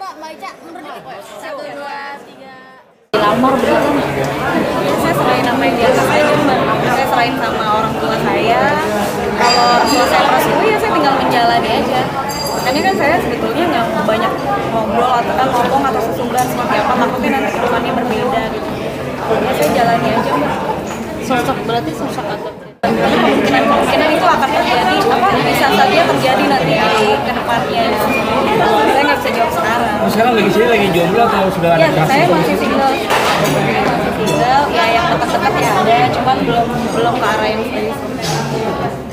Mbak Ica, menurut Mbak. 1, 2, 3. Lamar berapa? Ya, saya serahin apa yang biasa saja Mbak. Saya serahin sama orang tua saya. Kalau tua saya merestui ya saya tinggal menjalani aja. Makanya kan saya sebetulnya nggak banyak ngobrol atau kan ngomong atau sesungguhan seperti apa. Takutnya nanti kedepannya berbeda gitu. Ya saya jalani aja Mbak. Sosok berarti sosok atau Kemungkinan itu akan terjadi, bisa saja terjadi nanti di kedepannya. Saya nggak bisa jawab sekarang. Sekarang lagi jomblo atau sudah ada Ya, kasih? saya masih single. Ya yang dekat-dekat ya ada, cuman belum ke arah yang serius.